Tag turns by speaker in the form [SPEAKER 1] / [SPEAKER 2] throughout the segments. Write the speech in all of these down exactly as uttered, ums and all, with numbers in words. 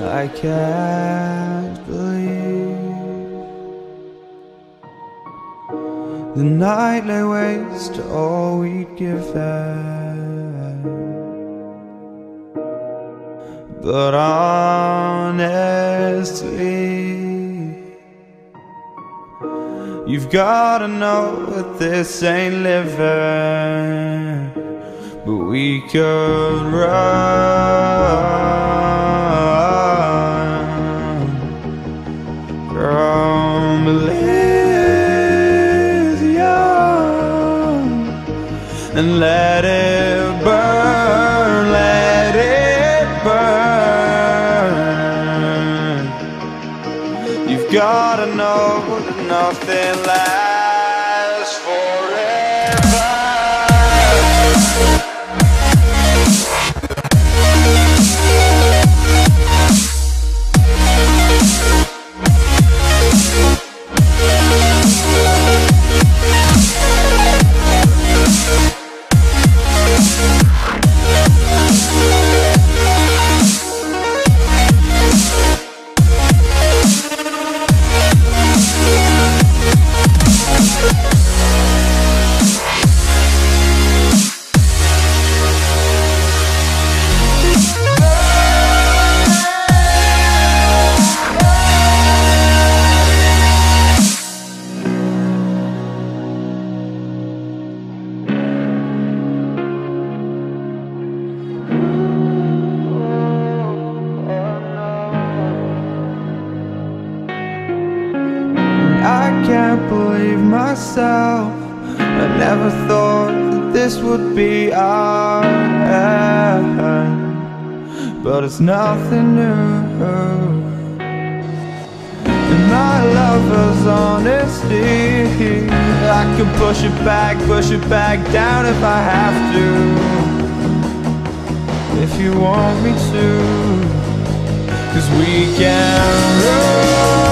[SPEAKER 1] I can't believe the night lay waste to all we'd given. But honestly, you've gotta know that this ain't living. But we could run from Elysium and let it burn, let it burn. You've gotta know that nothing lasts forever. I can't believe myself. I never thought that this would be our end, but it's nothing new. And my lover's honesty, I can push it back, push it back down if I have to, if you want me to. 'Cause we can run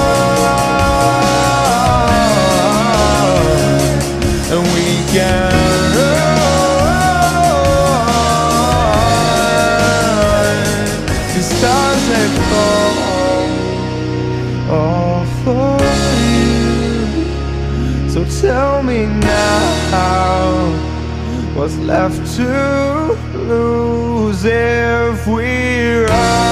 [SPEAKER 1] and we can run. The stars they fall all for you. So tell me now, what's left to lose if we run?